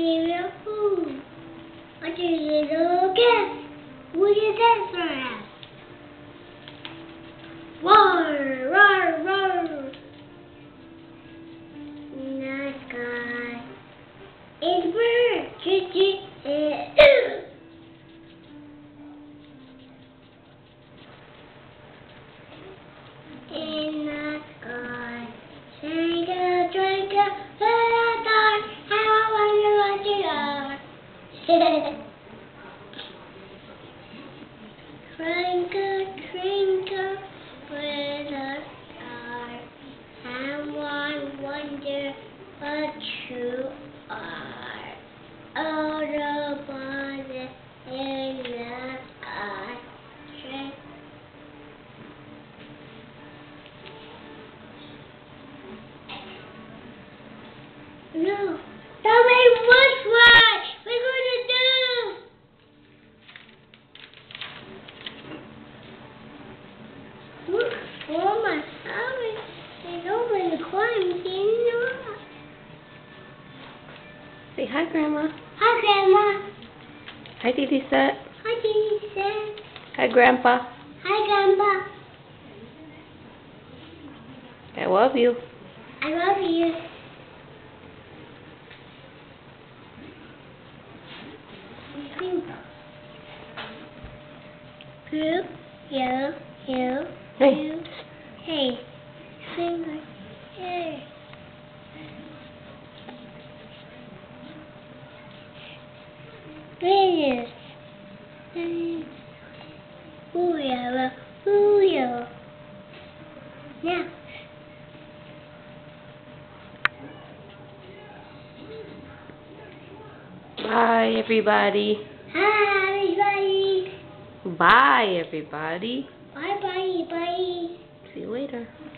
give you food. I give you a little gift. Will you dance for us? Roar, roar, roar. In the sky is bird. Choo choo. In the sky, twinkle, twinkle, little star, how I wonder what you are. Twinkle, twinkle, little star, how I wonder what you are. Oh, the body in the sky. No, tell me which one we're gonna do. Look for my family. They don't want to climb in. Say hi, Grandma. Hi, Grandma. Hi, Didi Set. Hi, Didi Set. Hi, Grandpa. Hi, Grandpa. I love you. I love you. Group, you, Hey. you, hey, finger, hey. Venus, booyah, booyah. Now. Bye, everybody. Hi, everybody. Bye, everybody. Bye, bye, bye. See you later.